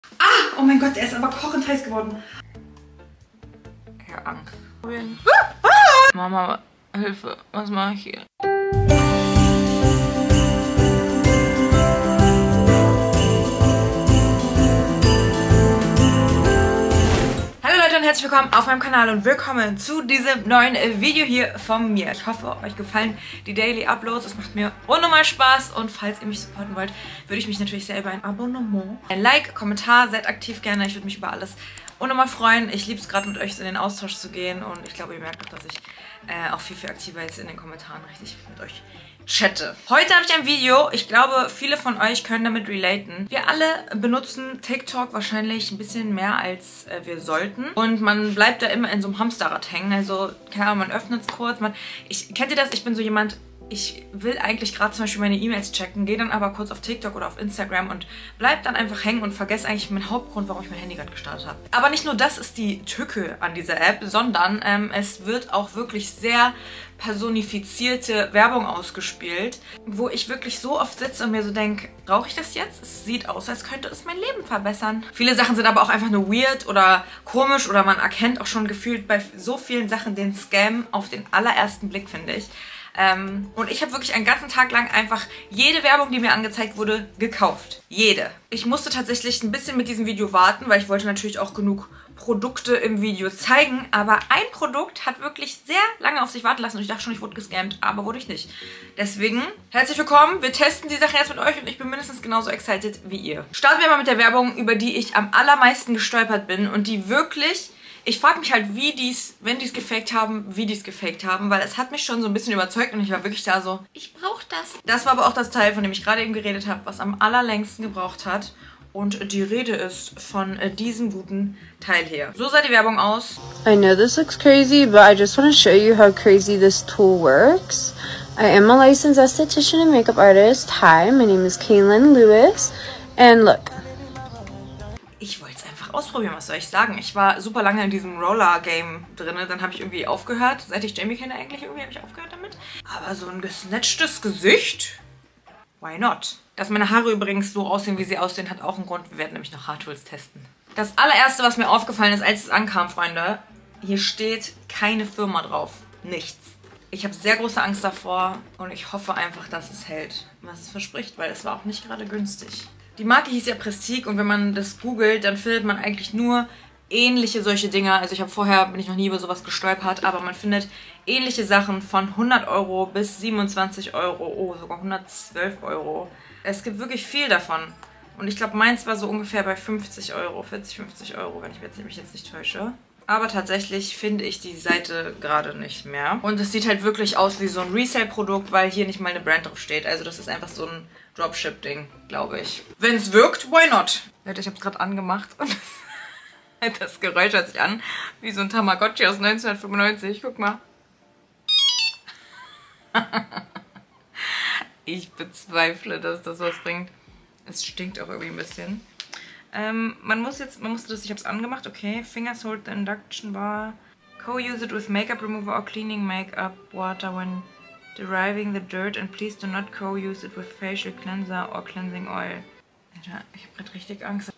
Ah! Oh mein Gott, er ist aber kochend heiß geworden. Ja, Angst. Mama, Hilfe, was mache ich hier? Und herzlich willkommen auf meinem Kanal und willkommen zu diesem neuen Video hier von mir. Ich hoffe, euch gefallen die Daily Uploads. Es macht mir unnormal Spaß und falls ihr mich supporten wollt, würde ich mich natürlich sehr über ein Abonnement, ein Like, Kommentar, seid aktiv gerne. Ich würde mich über alles unnormal freuen. Ich liebe es gerade mit euch in den Austausch zu gehen und ich glaube, ihr merkt auch, dass ich auch viel aktiver jetzt in den Kommentaren richtig mit euch chatte. Heute habe ich ein Video, ich glaube, viele von euch können damit relaten. Wir alle benutzen TikTok wahrscheinlich ein bisschen mehr, als wir sollten. Und man bleibt da immer in so einem Hamsterrad hängen. Also, keine Ahnung, man öffnet es kurz. Kennt ihr das? Ich bin so jemand, ich will eigentlich gerade zum Beispiel meine E-Mails checken, gehe dann aber kurz auf TikTok oder auf Instagram und bleib dann einfach hängen und vergesse eigentlich meinen Hauptgrund, warum ich mein Handy gerade gestartet habe. Aber nicht nur das ist die Tücke an dieser App, sondern es wird auch wirklich sehr personifizierte Werbung ausgespielt, wo ich wirklich so oft sitze und mir so denke, brauche ich das jetzt? Es sieht aus, als könnte es mein Leben verbessern. Viele Sachen sind aber auch einfach nur weird oder komisch oder man erkennt auch schon gefühlt bei so vielen Sachen den Scam auf den allerersten Blick, finde ich. Und ich habe wirklich einen ganzen Tag lang einfach jede Werbung, die mir angezeigt wurde, gekauft. Jede. Ich musste tatsächlich ein bisschen mit diesem Video warten, weil ich wollte natürlich auch genug Produkte im Video zeigen. Aber ein Produkt hat wirklich sehr lange auf sich warten lassen und ich dachte schon, ich wurde gescammt, aber wurde ich nicht. Deswegen, herzlich willkommen. Wir testen die Sache jetzt mit euch und ich bin mindestens genauso excited wie ihr. Starten wir mal mit der Werbung, über die ich am allermeisten gestolpert bin und die wirklich... Ich frage mich halt, wie dies, wenn die es gefaked haben, wie die es gefaked haben, weil es hat mich schon so ein bisschen überzeugt und ich war wirklich da so, ich brauche das. Das war aber auch das Teil, von dem ich gerade eben geredet habe, was am allerlängsten gebraucht hat. Und die Rede ist von diesem guten Teil hier. So sah die Werbung aus. I know this looks crazy, but I just want to show you how crazy this tool works. I am a licensed esthetician and makeup artist. Hi, my name is Kaylin Lewis. And look. Ich wollte es einfach ausprobieren, was soll ich sagen. Ich war super lange in diesem Roller-Game drin, dann habe ich irgendwie aufgehört. Seit ich Jamie kenne eigentlich, irgendwie habe ich aufgehört damit. Aber so ein gesnatchtes Gesicht? Why not? Dass meine Haare übrigens so aussehen, wie sie aussehen, hat auch einen Grund. Wir werden nämlich noch Hard Tools testen. Das allererste, was mir aufgefallen ist, als es ankam, Freunde, hier steht keine Firma drauf. Nichts. Ich habe sehr große Angst davor und ich hoffe einfach, dass es hält, was es verspricht, weil es war auch nicht gerade günstig. Die Marke hieß ja Prestige und wenn man das googelt, dann findet man eigentlich nur ähnliche solche Dinger. Also bin ich noch nie über sowas gestolpert, aber man findet ähnliche Sachen von 100 Euro bis 27 Euro, oh, sogar 112 Euro. Es gibt wirklich viel davon. Und ich glaube, meins war so ungefähr bei 50 Euro, 40, 50 Euro, wenn ich mich jetzt nicht täusche. Aber tatsächlich finde ich die Seite gerade nicht mehr. Und es sieht halt wirklich aus wie so ein Resale-Produkt, weil hier nicht mal eine Brand drauf steht. Also das ist einfach so ein Dropship-Ding, glaube ich. Wenn es wirkt, why not? Leute, ich habe es gerade angemacht und das Geräusch hört sich an wie so ein Tamagotchi aus 1995. Guck mal. Ich bezweifle, dass das was bringt. Es stinkt auch irgendwie ein bisschen. Man musste das, ich habe es angemacht, okay. Fingers hold the induction bar. Co-use it with makeup remover or cleaning makeup water when deriving the dirt and please do not co-use it with facial cleanser or cleansing oil. Alter, ich habe gerade richtig Angst.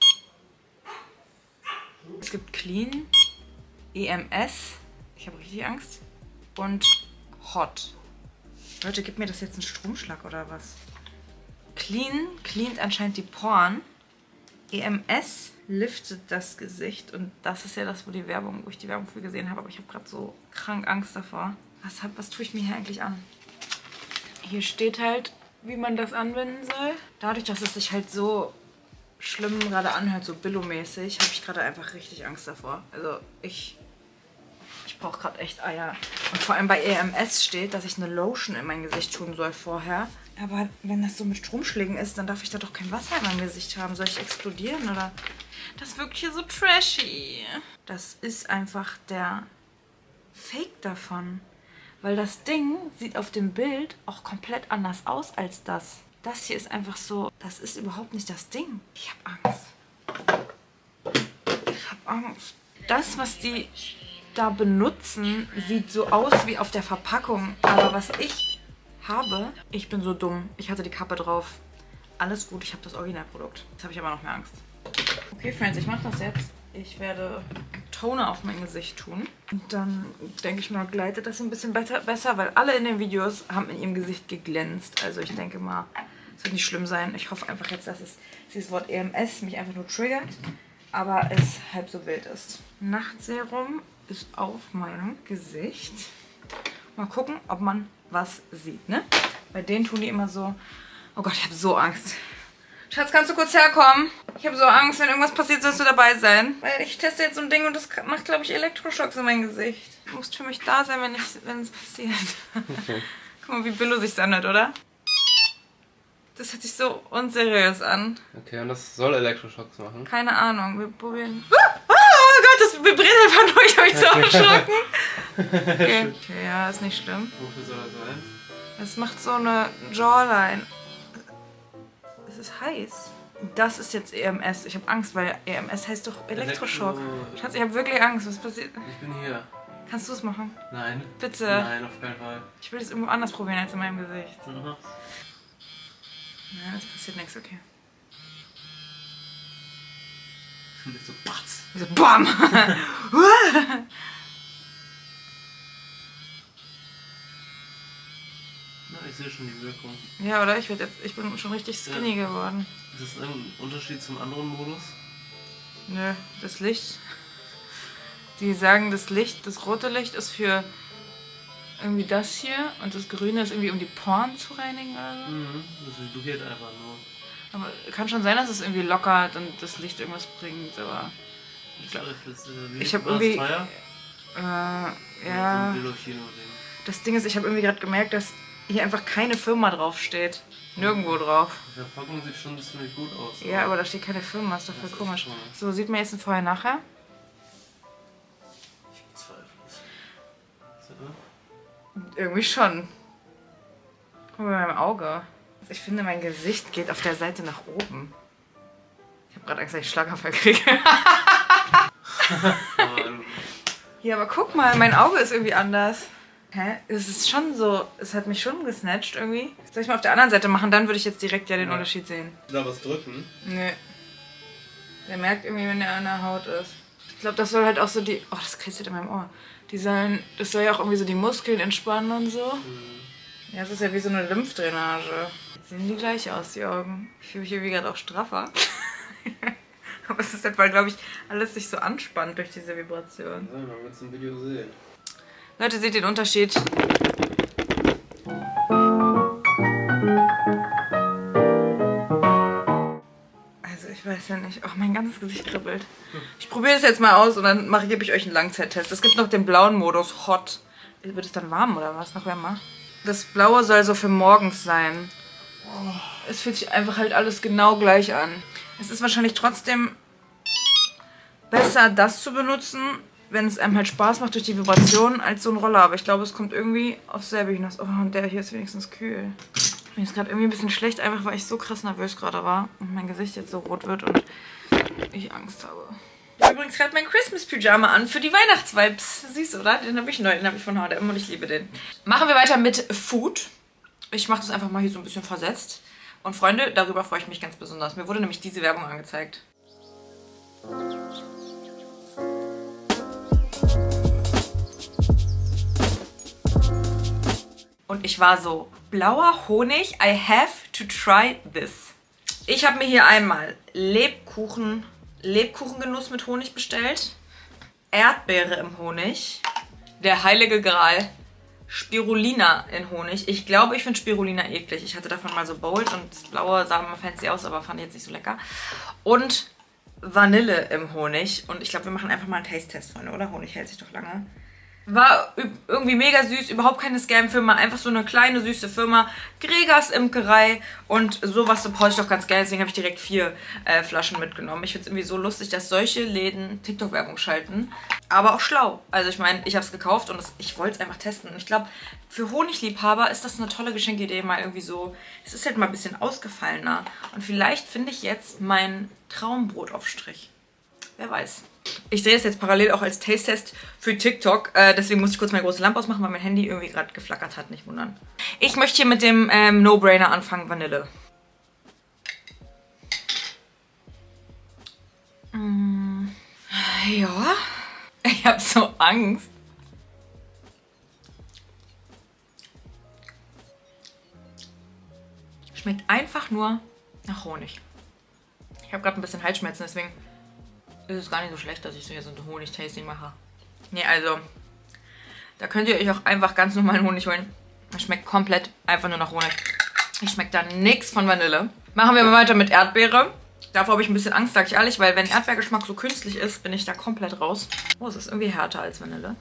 Es gibt Clean, EMS, ich habe richtig Angst, und Hot. Leute, gibt mir das jetzt einen Stromschlag oder was? Clean cleant anscheinend die Poren. EMS liftet das Gesicht und das ist ja das, wo ich die Werbung für gesehen habe, aber ich habe gerade so krank Angst davor. Was tue ich mir hier eigentlich an? Hier steht halt, wie man das anwenden soll. Dadurch, dass es sich halt so schlimm gerade anhört, so Billo-mäßig, habe ich gerade einfach richtig Angst davor. Also ich brauche gerade echt Eier. Und vor allem bei EMS steht, dass ich eine Lotion in mein Gesicht tun soll vorher. Aber wenn das so mit Stromschlägen ist, dann darf ich da doch kein Wasser in meinem Gesicht haben. Soll ich explodieren oder? Das wirkt hier so trashy. Das ist einfach der Fake davon. Weil das Ding sieht auf dem Bild auch komplett anders aus als das. Das hier ist einfach so, das ist überhaupt nicht das Ding. Ich habe Angst. Ich habe Angst. Das, was die da benutzen, sieht so aus wie auf der Verpackung. Aber was ich habe, ich bin so dumm. Ich hatte die Kappe drauf. Alles gut, ich habe das Originalprodukt. Jetzt habe ich aber noch mehr Angst. Okay, Friends, ich mache das jetzt. Ich werde Toner auf mein Gesicht tun. Und dann denke ich mal, gleitet das ein bisschen besser, weil alle in den Videos haben in ihrem Gesicht geglänzt. Also ich denke mal, es wird nicht schlimm sein. Ich hoffe einfach jetzt, dass dieses Wort EMS mich einfach nur triggert, aber es halb so wild ist. Nachtserum ist auf meinem Gesicht. Mal gucken, ob man was sieht, ne? Bei denen tun die immer so... Oh Gott, ich habe so Angst. Schatz, kannst du kurz herkommen? Ich habe so Angst, wenn irgendwas passiert, sollst du dabei sein. Weil ich teste jetzt so ein Ding und das macht, glaube ich, Elektroschocks in mein Gesicht. Du musst für mich da sein, wenn es passiert. Okay. Guck mal, wie billo sich anhört, oder? Das hört sich so unseriös an. Okay, und das soll Elektroschocks machen? Keine Ahnung, wir probieren. Oh Gott, das vibriert einfach nur. Ich habe mich so erschrocken. Okay. Okay, ja, ist nicht schlimm. Wofür soll das sein? Es macht so eine Jawline. Es ist heiß. Das ist jetzt EMS. Ich habe Angst, weil EMS heißt doch Elektroschock. Schatz, ich habe wirklich Angst. Was passiert? Ich bin hier. Kannst du es machen? Nein. Bitte. Nein, auf keinen Fall. Ich will das irgendwo anders probieren als in meinem Gesicht. Mhm. Nein, es passiert nichts, okay. Nicht so batz. So BAM! Na, ich sehe schon die Wirkung. Ja, oder? Ich bin schon richtig skinny geworden. Ist das ein Unterschied zum anderen Modus? Nö, das Licht. Die sagen, das rote Licht ist für irgendwie das hier und das grüne ist irgendwie, um die Poren zu reinigen oder so. Mhm, das vibriert einfach nur. Aber kann schon sein, dass es irgendwie lockert und das Licht irgendwas bringt, aber ich habe irgendwie... teuer? Ja... Das Ding ist, ich habe irgendwie gerade gemerkt, dass hier einfach keine Firma draufsteht. Nirgendwo drauf. Die Verpackung sieht schon ziemlich gut aus. Ja, aber da steht keine Firma, ist doch voll komisch. So, sieht man jetzt ein Vorher-Nachher? Ich bezweifle es. Irgendwie schon. Guck mal bei meinem Auge. Ich finde, mein Gesicht geht auf der Seite nach oben. Ich habe gerade Angst, dass ich Schlaganfall kriege. Ja, aber guck mal, mein Auge ist irgendwie anders. Hä? Es ist schon so, es hat mich schon gesnatcht irgendwie. Soll ich mal auf der anderen Seite machen, dann würde ich jetzt direkt ja den Unterschied sehen. Da was drücken? Nö. Der merkt irgendwie, wenn der an der Haut ist. Ich glaube, das soll halt auch so die... Oh, das kitzelt in meinem Ohr. Das soll ja auch irgendwie so die Muskeln entspannen und so. Mhm. Ja, es ist ja wie so eine Lymphdrainage. Jetzt sehen die gleich aus, die Augen. Ich fühle mich irgendwie gerade auch straffer. Aber es ist halt, weil, glaube ich, alles sich so anspannt durch diese Vibration. Ja, man wird es im Video sehen. Leute, seht den Unterschied. Also ich weiß ja nicht. Oh, mein ganzes Gesicht kribbelt. Ich probiere es jetzt mal aus und dann gebe ich euch einen Langzeittest. Es gibt noch den blauen Modus, Hot. Wird es dann warm oder was? Noch wärmer? Das blaue soll so für morgens sein. Es fühlt sich einfach halt alles genau gleich an. Es ist wahrscheinlich trotzdem besser, das zu benutzen, wenn es einem halt Spaß macht durch die Vibration, als so ein Roller. Aber ich glaube, es kommt irgendwie aufs selbe hinaus. Oh, und der hier ist wenigstens kühl. Mir ist gerade irgendwie ein bisschen schlecht, einfach weil ich so krass nervös gerade war und mein Gesicht jetzt so rot wird und ich Angst habe. Ich habe übrigens gerade mein Christmas-Pyjama an für die Weihnachtsvibes. Siehst du, oder? Den habe ich neu, den habe ich von H&M und ich liebe den. Machen wir weiter mit Food. Ich mache das einfach mal hier so ein bisschen versetzt. Und Freunde, darüber freue ich mich ganz besonders. Mir wurde nämlich diese Werbung angezeigt. Und ich war so, blauer Honig, I have to try this. Ich habe mir hier einmal Lebkuchengenuss mit Honig bestellt. Erdbeere im Honig. Der heilige Gral. Spirulina in Honig. Ich glaube, ich finde Spirulina eklig. Ich hatte davon mal so Bowls und das blaue sah immer fancy aus, aber fand ich jetzt nicht so lecker. Und Vanille im Honig. Und ich glaube, wir machen einfach mal einen Taste-Test, Freunde, oder? Honig hält sich doch lange. War irgendwie mega süß, überhaupt keine Scam-Firma, einfach so eine kleine süße Firma. Gregers Imkerei und sowas supporte ich doch ganz geil, deswegen habe ich direkt 4 Flaschen mitgenommen. Ich finde es irgendwie so lustig, dass solche Läden TikTok-Werbung schalten, aber auch schlau. Also ich meine, ich habe es gekauft und ich wollte es einfach testen. Und ich glaube, für Honigliebhaber ist das eine tolle Geschenkidee, mal irgendwie so, es ist halt mal ein bisschen ausgefallener. Und vielleicht finde ich jetzt mein Traumbrotaufstrich. Wer weiß. Ich drehe es jetzt parallel auch als Taste-Test für TikTok. Deswegen muss ich kurz meine große Lampe ausmachen, weil mein Handy irgendwie gerade geflackert hat. Nicht wundern. Ich möchte hier mit dem No-Brainer anfangen, Vanille. Ja. Ich habe so Angst. Schmeckt einfach nur nach Honig. Ich habe gerade ein bisschen Halsschmerzen, deswegen ist es gar nicht so schlecht, dass ich so hier so ein Honig-Tasting mache. Nee, also, da könnt ihr euch auch einfach ganz normalen Honig holen. Es schmeckt komplett einfach nur nach Honig. Ich schmeckt da nichts von Vanille. Machen wir mal weiter mit Erdbeere. Davor habe ich ein bisschen Angst, sage ich ehrlich, weil wenn Erdbeergeschmack so künstlich ist, bin ich da komplett raus. Oh, es ist irgendwie härter als Vanille.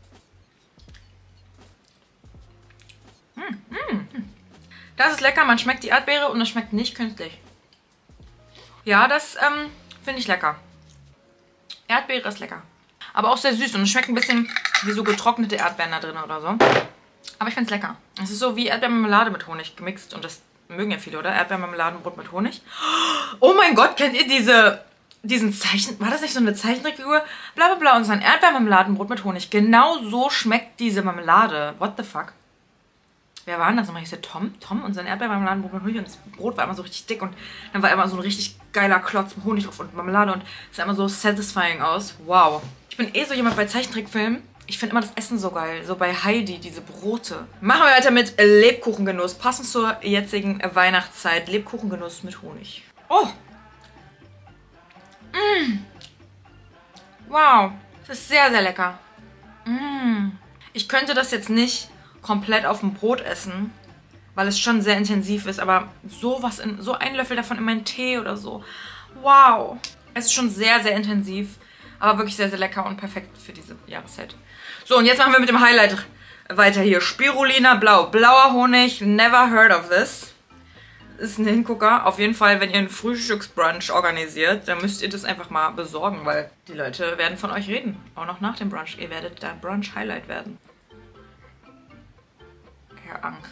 Das ist lecker, man schmeckt die Erdbeere und es schmeckt nicht künstlich. Ja, das finde ich lecker. Erdbeere ist lecker. Aber auch sehr süß und es schmeckt ein bisschen wie so getrocknete Erdbeeren da drin oder so. Aber ich finde es lecker. Es ist so wie Erdbeermarmelade mit Honig gemixt und das mögen ja viele, oder? Erdbeermarmeladenbrot mit Honig. Oh mein Gott, kennt ihr diesen Zeichen... War das nicht so eine Zeichentrickfigur? Blablabla und sein Erdbeermarmeladenbrot mit Honig. Genau so schmeckt diese Marmelade. What the fuck? Wer war denn das nochmal? Hieß der Tom? Tom und sein Erdbeermarmeladenbrot mit Honig und das Brot war immer so richtig dick und dann war immer so ein richtig geiler Klotz mit Honig drauf und Marmelade und es sah immer so satisfying aus. Wow. Ich bin so jemand bei Zeichentrickfilmen. Ich finde immer das Essen so geil. So bei Heidi, diese Brote. Machen wir weiter mit Lebkuchengenuss. Passend zur jetzigen Weihnachtszeit. Lebkuchengenuss mit Honig. Oh. Wow. Das ist sehr, sehr lecker. Ich könnte das jetzt nicht komplett auf dem Brot essen, weil es schon sehr intensiv ist, aber so ein Löffel davon in meinen Tee oder so. Wow. Es ist schon sehr, sehr intensiv, aber wirklich sehr, sehr lecker und perfekt für diese Jahreszeit. So, und jetzt machen wir mit dem Highlight weiter hier. Spirulina Blau. Blauer Honig. Never heard of this. Ist ein Hingucker. Auf jeden Fall, wenn ihr einen Frühstücksbrunch organisiert, dann müsst ihr das einfach mal besorgen, weil die Leute werden von euch reden. Auch noch nach dem Brunch. Ihr werdet da Brunch-Highlight werden. Herr Angst.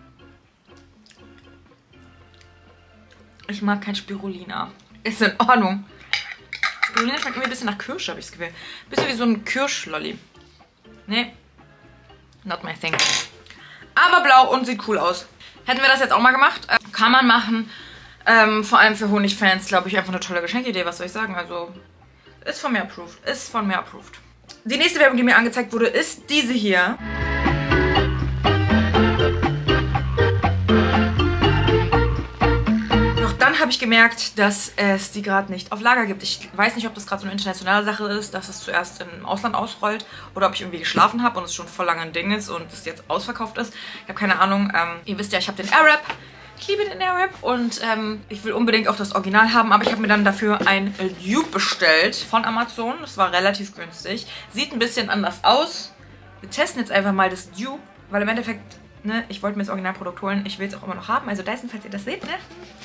Ich mag kein Spirulina. Ist in Ordnung. Spirulina schmeckt irgendwie ein bisschen nach Kirsche, habe ich das Gefühl. Bisschen wie so ein Kirschlolli. Nee. Not my thing. Aber blau und sieht cool aus. Hätten wir das jetzt auch mal gemacht? Kann man machen. Vor allem für Honigfans, glaube ich, einfach eine tolle Geschenkidee. Was soll ich sagen? Also, ist von mir approved. Ist von mir approved. Die nächste Werbung, die mir angezeigt wurde, ist diese hier. Habe ich gemerkt, dass es die gerade nicht auf Lager gibt. Ich weiß nicht, ob das gerade so eine internationale Sache ist, dass es zuerst im Ausland ausrollt oder ob ich irgendwie geschlafen habe und es schon voll lange ein Ding ist und es jetzt ausverkauft ist. Ich habe keine Ahnung. Ihr wisst ja, ich habe den Airwrap. Ich liebe den Airwrap und ich will unbedingt auch das Original haben, aber ich habe mir dann dafür ein Dupe bestellt von Amazon. Das war relativ günstig. Sieht ein bisschen anders aus. Wir testen jetzt einfach mal das Dupe, weil im Endeffekt, ne, ich wollte mir das Originalprodukt holen. Ich will es auch immer noch haben. Also Dyson, falls ihr das seht, ne?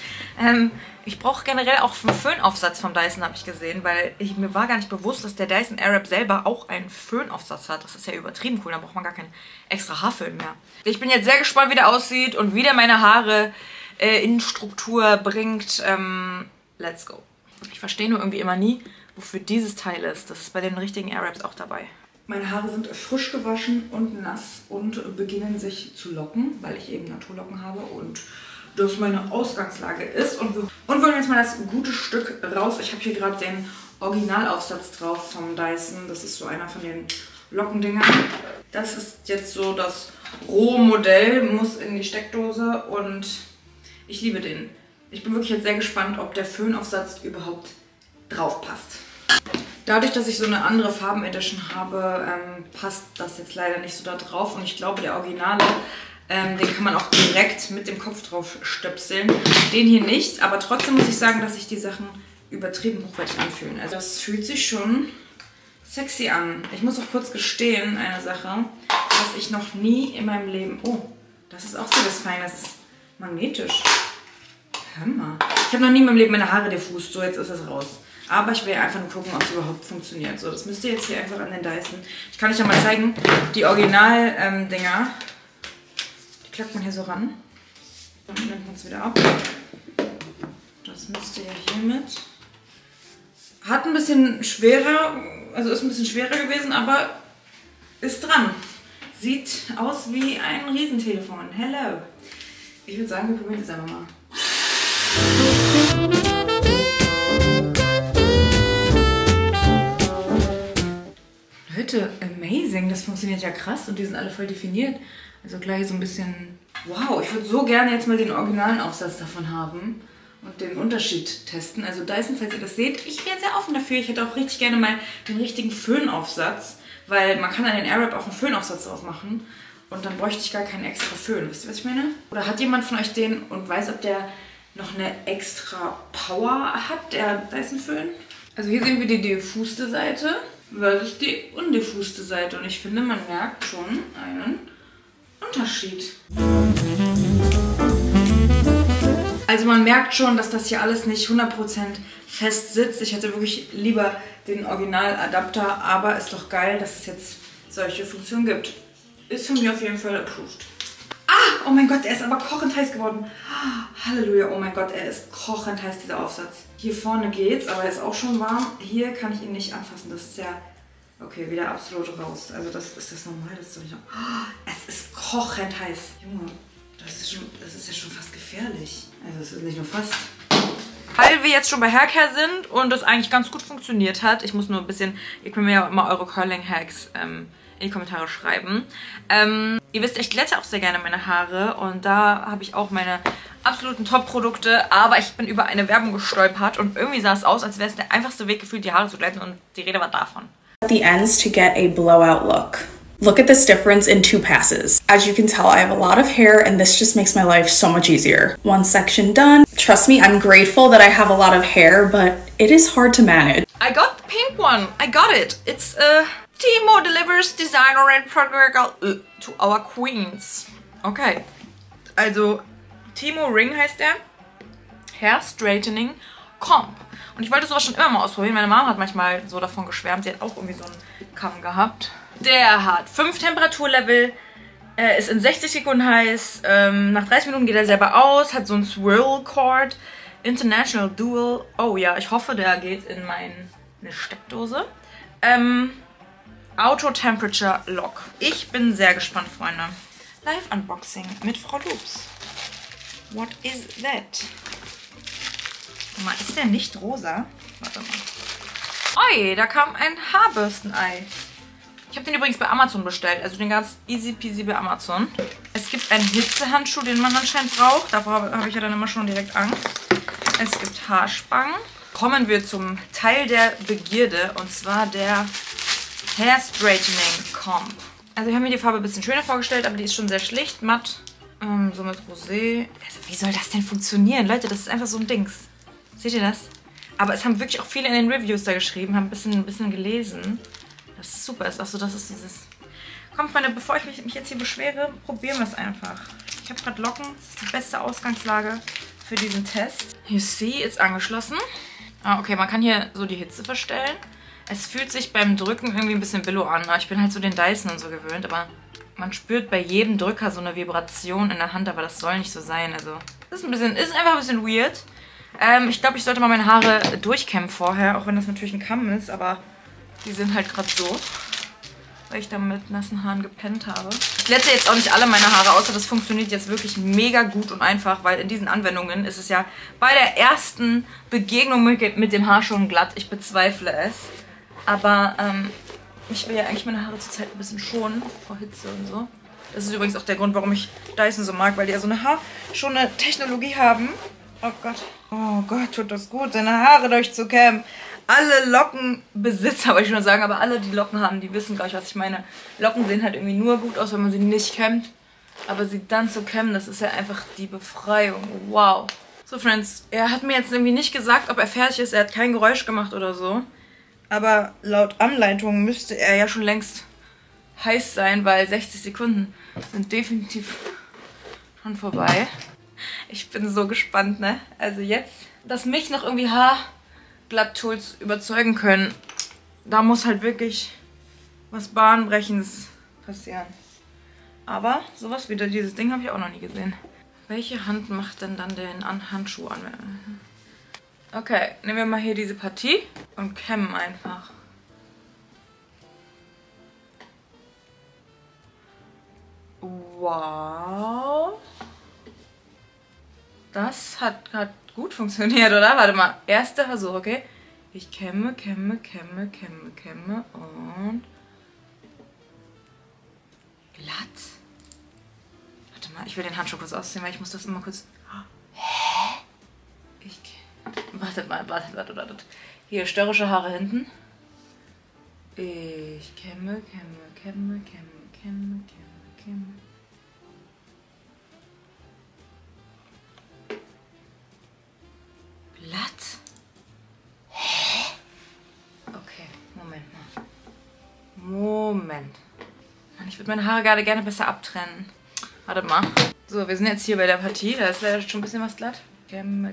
Ich brauche generell auch einen Föhnaufsatz vom Dyson, habe ich gesehen, weil mir war gar nicht bewusst, dass der Dyson Airwrap selber auch einen Föhnaufsatz hat. Das ist ja übertrieben cool, da braucht man gar keinen extra Haarföhn mehr. Ich bin jetzt sehr gespannt, wie der aussieht und wie der meine Haare in Struktur bringt. Let's go. Ich verstehe nur irgendwie immer nie, wofür dieses Teil ist. Das ist bei den richtigen Airwraps auch dabei. Meine Haare sind frisch gewaschen und nass und beginnen sich zu locken, weil ich eben Naturlocken habe und das meine Ausgangslage ist. Und wir holen jetzt mal das gute Stück raus. Ich habe hier gerade den Originalaufsatz drauf vom Dyson. Das ist so einer von den Lockendingern. Das ist jetzt so das rohe Modell, muss in die Steckdose und ich liebe den. Ich bin wirklich jetzt sehr gespannt, ob der Föhnaufsatz überhaupt drauf passt. Dadurch, dass ich so eine andere Farben-Edition habe, passt das jetzt leider nicht so da drauf. Und ich glaube, der Originale, den kann man auch direkt mit dem Kopf drauf stöpseln. Den hier nicht, aber trotzdem muss ich sagen, dass sich die Sachen übertrieben hochwertig anfühlen. Also das fühlt sich schon sexy an. Ich muss auch kurz gestehen, eine Sache, dass ich noch nie in meinem Leben... Oh, das ist auch so was Feines. Das ist magnetisch. Hör mal. Ich habe noch nie in meinem Leben meine Haare diffust. So, jetzt ist es raus. Aber ich will einfach nur gucken, ob es überhaupt funktioniert. So, das müsst ihr jetzt hier einfach an den Dyson. Ich kann euch ja mal zeigen, die Original-Dinger, die klappt man hier so ran. Dann nimmt man es wieder ab. Das müsst ihr ja hiermit. Hat ein bisschen schwerer, also ist ein bisschen schwerer gewesen, aber ist dran. Sieht aus wie ein Riesentelefon. Hello. Ich würde sagen, wir probieren es einfach mal. Leute, amazing. Das funktioniert ja krass und die sind alle voll definiert. Also gleich so ein bisschen... Wow, ich würde so gerne jetzt mal den originalen Aufsatz davon haben und den Unterschied testen. Also Dyson, falls ihr das seht, ich wäre sehr offen dafür. Ich hätte auch richtig gerne mal den richtigen Föhnaufsatz, weil man kann an den Airwrap auch einen Föhnaufsatz drauf machen und dann bräuchte ich gar keinen extra Föhn. Wisst ihr, was ich meine? Oder hat jemand von euch den und weiß, ob der noch eine extra Power hat, der Dyson Föhn? Also hier sehen wir die diffuste Seite versus die undiffuste Seite und ich finde, man merkt schon einen Unterschied. Also man merkt schon, dass das hier alles nicht 100% fest sitzt. Ich hätte wirklich lieber den Originaladapter, aber ist doch geil, dass es jetzt solche Funktionen gibt. Ist von mir auf jeden Fall approved. Ah, oh mein Gott, er ist aber kochend heiß geworden. Halleluja, oh mein Gott, er ist kochend heiß, dieser Aufsatz. Hier vorne geht's, aber er ist auch schon warm. Hier kann ich ihn nicht anfassen, das ist ja... Okay, wieder absolut raus. Also das ist das normal, das ist doch nicht... Oh, es ist kochend heiß. Junge, das ist ja schon fast gefährlich. Also es ist nicht nur fast... Weil wir jetzt schon bei Haircare sind und das eigentlich ganz gut funktioniert hat. Ich muss nur ein bisschen... Ihr könnt mir ja immer eure Curling-Hacks in die Kommentare schreiben. Ihr wisst, ich glätte auch sehr gerne meine Haare und da habe ich auch meine absoluten Top-Produkte, aber ich bin über eine Werbung gestolpert und irgendwie sah es aus, als wäre es der einfachste Weg gefühlt, die Haare zu glätten und die Rede war davon. At the ends to get a blowout look. Look at this difference in 2 passes. As you can tell, I have a lot of hair and this just makes my life so much easier. One section done. Trust me, I'm grateful that I have a lot of hair, but it is hard to manage. I got the pink one. I got it. It's Timo delivers designer and product to our queens. Okay. Also Timo Ring heißt der. Hair Straightening Comb. Und ich wollte sowas schon immer mal ausprobieren. Meine Mama hat manchmal so davon geschwärmt. Sie hat auch irgendwie so einen Kamm gehabt. Der hat 5 Temperaturlevel. Ist in 60 Sekunden heiß. Nach 30 Minuten geht er selber aus. Hat so ein Swirl Cord. International Dual. Oh ja, ich hoffe, der geht in meine Steckdose. Auto Temperature Lock. Ich bin sehr gespannt, Freunde. Live Unboxing mit Frau Loops. What is that? Mal, ist der nicht rosa? Warte mal. Oi, da kam ein Haarbürstenei. Ich habe den übrigens bei Amazon bestellt. Also den ganz easy peasy bei Amazon. Es gibt einen Hitzehandschuh, den man anscheinend braucht. Davor habe ich ja dann immer schon direkt Angst. Es gibt Haarspangen. Kommen wir zum Teil der Begierde. Und zwar der Hair Straightening Comb. Also ich habe mir die Farbe ein bisschen schöner vorgestellt, aber die ist schon sehr schlicht, matt. So mit Rosé. Also wie soll das denn funktionieren? Leute, das ist einfach so ein Dings. Seht ihr das? Aber es haben wirklich auch viele in den Reviews da geschrieben, haben ein bisschen gelesen. Das ist super. Achso, das ist dieses... Komm, Freunde, bevor ich mich jetzt hier beschwere, probieren wir es einfach. Ich habe gerade Locken. Das ist die beste Ausgangslage für diesen Test. You see, ist angeschlossen. Ah, okay, man kann hier so die Hitze verstellen. Es fühlt sich beim Drücken irgendwie ein bisschen billow an. Ich bin halt so den Dyson und so gewöhnt, aber man spürt bei jedem Drücker so eine Vibration in der Hand, aber das soll nicht so sein. Also, das ist einfach ein bisschen weird. Ich glaube, ich sollte mal meine Haare durchkämmen vorher, auch wenn das natürlich ein Kamm ist, aber die sind halt gerade so, weil ich da mit nassen Haaren gepennt habe. Ich glätte jetzt auch nicht alle meine Haare, außer das funktioniert jetzt wirklich mega gut und einfach, weil in diesen Anwendungen ist es ja bei der ersten Begegnung mit dem Haar schon glatt. Ich bezweifle es. Aber ich will ja eigentlich meine Haare zurzeit ein bisschen schonen vor Hitze und so. Das ist übrigens auch der Grund, warum ich Dyson so mag, weil die ja so eine haarschonende Technologie haben. Oh Gott, tut das gut, seine Haare durchzukämmen. Alle Lockenbesitzer, wollte ich schon sagen, aber alle, die Locken haben, die wissen, glaube ich, was ich meine. Locken sehen halt irgendwie nur gut aus, wenn man sie nicht kämmt. Aber sie dann zu kämmen, das ist ja einfach die Befreiung. Wow. So, Friends, er hat mir jetzt irgendwie nicht gesagt, ob er fertig ist. Er hat kein Geräusch gemacht oder so. Aber laut Anleitung müsste er ja schon längst heiß sein, weil 60 Sekunden sind definitiv schon vorbei. Ich bin so gespannt, ne? Also jetzt, dass mich noch irgendwie Haarglatt-Tools überzeugen können, da muss halt wirklich was Bahnbrechendes passieren. Aber sowas wie dieses Ding habe ich auch noch nie gesehen. Welche Hand macht denn dann den Handschuh an? Okay, nehmen wir mal hier diese Partie und kämmen einfach. Wow. Das hat gerade gut funktioniert, oder? Warte mal, erster Versuch, okay? Ich kämme und Glatt? Warte mal, ich will den Handschuh kurz ausziehen, weil ich muss das immer kurz... Hä? Wartet mal, wartet. Hier, störrische Haare hinten. Ich kämme. Glatt? Hä? Okay, Moment mal. Moment. Mann, ich würde meine Haare gerade gerne besser abtrennen. Warte mal. So, wir sind jetzt hier bei der Partie. Da ist leider schon ein bisschen was glatt. Kämme.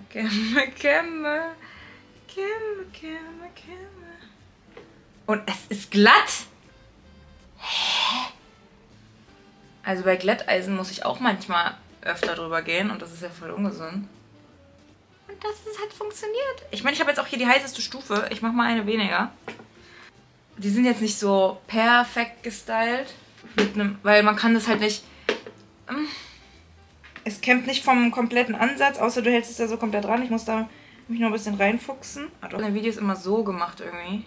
Und es ist glatt? Hä? Also bei Glätteisen muss ich auch manchmal öfter drüber gehen. Und das ist ja voll ungesund. Und das hat funktioniert. Ich meine, ich habe jetzt auch hier die heißeste Stufe. Ich mache mal eine weniger. Die sind jetzt nicht so perfekt gestylt. Weil man kann das halt nicht... Es kämmt nicht vom kompletten Ansatz, außer du hältst es ja so komplett dran. Ich muss da mich noch ein bisschen reinfuchsen. Hat auch in den Videos immer so gemacht irgendwie.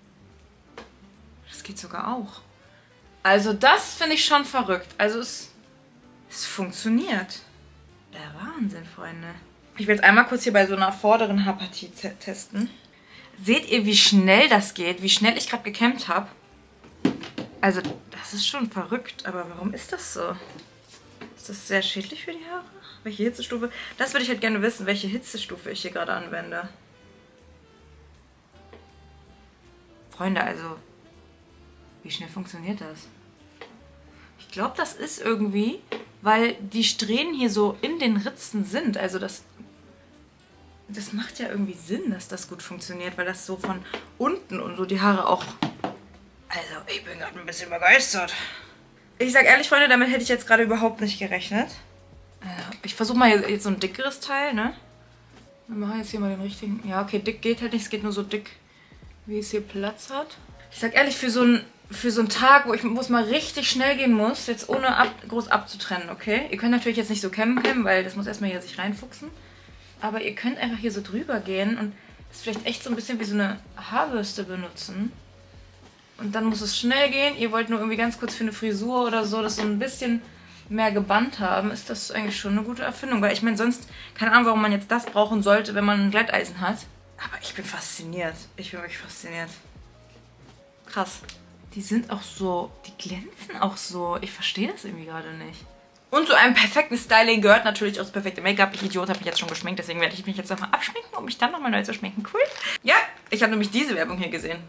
Das geht sogar auch. Also das finde ich schon verrückt. Also es funktioniert. Der Wahnsinn, Freunde. Ich will jetzt einmal kurz hier bei so einer vorderen Haarpartie testen. Seht ihr, wie schnell das geht? Wie schnell ich gerade gekämmt habe? Also das ist schon verrückt. Aber warum ist das so? Ist das sehr schädlich für die Haare? Welche Hitzestufe? Das würde ich halt gerne wissen, welche Hitzestufe ich hier gerade anwende. Freunde, also, wie schnell funktioniert das? Ich glaube, das ist irgendwie, weil die Strähnen hier so in den Ritzen sind. Also das macht ja irgendwie Sinn, dass das gut funktioniert, weil das so von unten und so die Haare auch... Also, ich bin gerade ein bisschen begeistert. Ich sag ehrlich, Freunde, damit hätte ich jetzt gerade überhaupt nicht gerechnet. Ich versuche mal jetzt so ein dickeres Teil, ne? Wir machen jetzt hier mal den richtigen... Ja, okay, dick geht halt nicht. Es geht nur so dick, wie es hier Platz hat. Ich sag ehrlich, für so einen Tag, wo es mal richtig schnell gehen muss, jetzt ohne groß abzutrennen, okay? Ihr könnt natürlich jetzt nicht so kämmen, weil das muss erstmal hier sich reinfuchsen. Aber ihr könnt einfach hier so drüber gehen und das vielleicht echt so ein bisschen wie so eine Haarbürste benutzen. Und dann muss es schnell gehen. Ihr wollt nur irgendwie ganz kurz für eine Frisur oder so das so ein bisschen mehr gebannt haben. Ist das eigentlich schon eine gute Erfindung. Weil ich meine, sonst, keine Ahnung, warum man jetzt das brauchen sollte, wenn man ein Glätteisen hat. Aber ich bin fasziniert. Ich bin wirklich fasziniert. Krass. Die sind auch so, die glänzen auch so. Ich verstehe das irgendwie gerade nicht. Und zu einem perfekten Styling gehört natürlich auch das perfekte Make-up. Ich Idiot habe mich jetzt schon geschminkt, deswegen werde ich mich jetzt nochmal abschminken, um mich dann nochmal neu zu schminken. Cool. Ja, ich habe nämlich diese Werbung hier gesehen.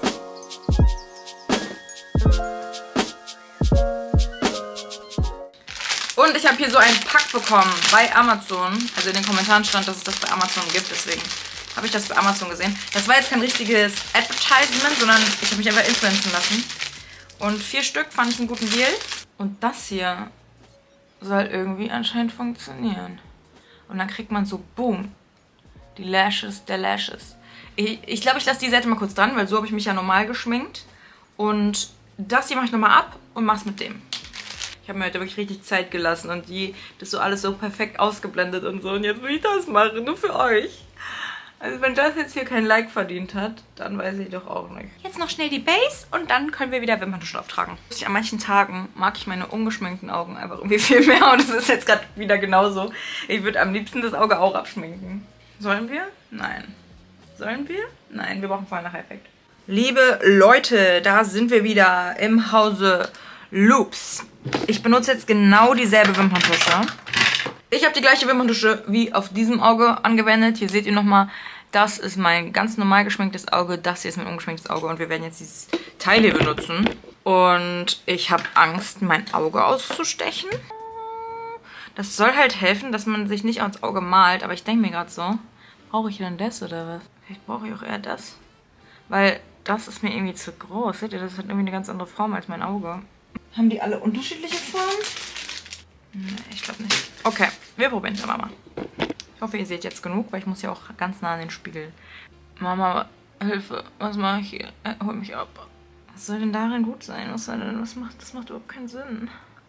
Und ich habe hier so einen Pack bekommen bei Amazon. Also in den Kommentaren stand, dass es das bei Amazon gibt. Deswegen habe ich das bei Amazon gesehen. Das war jetzt kein richtiges Advertisement, sondern ich habe mich einfach influenzen lassen. Und 4 Stück fand ich einen guten Deal. Und das hier soll irgendwie anscheinend funktionieren. Und dann kriegt man so, boom, die Lashes der Lashes. Ich glaube, ich lasse die Seite mal kurz dran, weil so habe ich mich ja normal geschminkt. Und das hier mache ich nochmal ab und mache es mit dem. Ich habe mir heute wirklich richtig Zeit gelassen und das so alles so perfekt ausgeblendet und so. Und jetzt will ich das machen, nur für euch. Also wenn das jetzt hier kein Like verdient hat, dann weiß ich doch auch nicht. Jetzt noch schnell die Base und dann können wir wieder Wimperntusche auftragen. An manchen Tagen mag ich meine ungeschminkten Augen einfach irgendwie viel mehr und das ist jetzt gerade wieder genauso. Ich würde am liebsten das Auge auch abschminken. Sollen wir? Nein. Sollen wir? Nein, wir brauchen vorher einen Nacheffekt. Liebe Leute, da sind wir wieder im Hause Loops. Ich benutze jetzt genau dieselbe Wimperntusche. Ich habe die gleiche Wimperntusche wie auf diesem Auge angewendet. Hier seht ihr nochmal, das ist mein ganz normal geschminktes Auge. Das hier ist mein ungeschminktes Auge und wir werden jetzt dieses Teil hier benutzen. Und ich habe Angst, mein Auge auszustechen. Das soll halt helfen, dass man sich nicht ans Auge malt. Aber ich denke mir gerade so, brauche ich denn das oder was? Vielleicht brauche ich auch eher das. Weil das ist mir irgendwie zu groß. Seht ihr, das hat irgendwie eine ganz andere Form als mein Auge. Haben die alle unterschiedliche Formen? Nee, ich glaube nicht. Okay, wir probieren es aber mal. Ich hoffe, ihr seht jetzt genug, weil ich muss ja auch ganz nah an den Spiegel. Mama, Hilfe, was mache ich hier? Hol mich ab. Was soll denn darin gut sein? Was soll denn, das macht überhaupt keinen Sinn.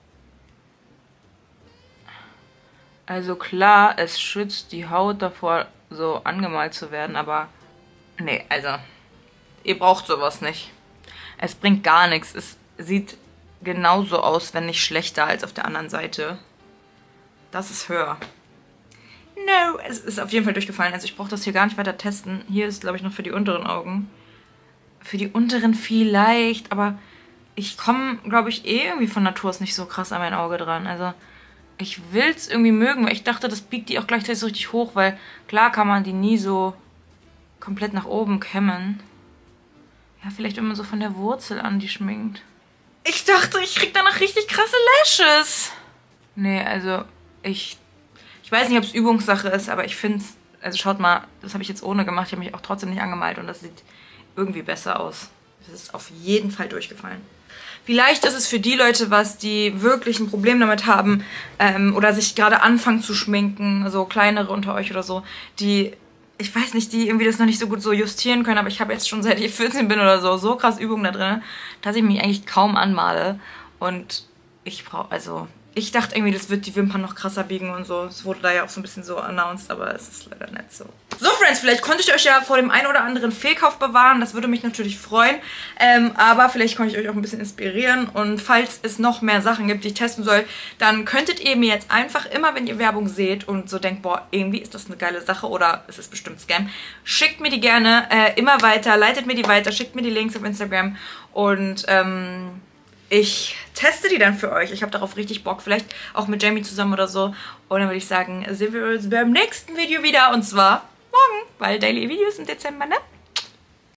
Also klar, es schützt die Haut davor, so angemalt zu werden, aber nee, also ihr braucht sowas nicht. Es bringt gar nichts. Es sieht genauso aus, wenn nicht schlechter als auf der anderen Seite. Das ist höher. No, es ist auf jeden Fall durchgefallen. Also ich brauche das hier gar nicht weiter testen. Hier ist, glaube ich, noch für die unteren Augen. Für die unteren vielleicht, aber ich komme, glaube ich, irgendwie von Natur aus nicht so krass an mein Auge dran. Also ich will es irgendwie mögen, weil ich dachte, das biegt die auch gleichzeitig so richtig hoch, weil klar kann man die nie so komplett nach oben kämmen. Ja, vielleicht wenn man so von der Wurzel an die schminkt. Ich dachte, ich krieg danach richtig krasse Lashes. Nee, also ich weiß nicht, ob es Übungssache ist, aber ich finde es, also schaut mal, das habe ich jetzt ohne gemacht, ich habe mich auch trotzdem nicht angemalt und das sieht irgendwie besser aus. Das ist auf jeden Fall durchgefallen. Vielleicht ist es für die Leute was, die wirklich ein Problem damit haben oder sich gerade anfangen zu schminken, so kleinere unter euch oder so, die, ich weiß nicht, die irgendwie das noch nicht so gut so justieren können, aber ich habe jetzt schon seit ich 14 bin oder so krass Übungen da drin, dass ich mich eigentlich kaum anmale und ich brauche, also ich dachte irgendwie, das wird die Wimpern noch krasser biegen und so. Es wurde da ja auch so ein bisschen so announced, aber es ist leider nicht so. So, Friends, vielleicht konnte ich euch ja vor dem einen oder anderen Fehlkauf bewahren. Das würde mich natürlich freuen. Aber vielleicht konnte ich euch auch ein bisschen inspirieren. Und falls es noch mehr Sachen gibt, die ich testen soll, dann könntet ihr mir jetzt einfach immer, wenn ihr Werbung seht und so denkt, boah, irgendwie ist das eine geile Sache oder es ist bestimmt Scam, schickt mir die gerne immer weiter, leitet mir die weiter, schickt mir die Links auf Instagram und ich teste die dann für euch. Ich habe darauf richtig Bock. Vielleicht auch mit Jamie zusammen oder so. Und dann würde ich sagen, sehen wir uns beim nächsten Video wieder. Und zwar morgen, weil Daily Videos im Dezember, ne?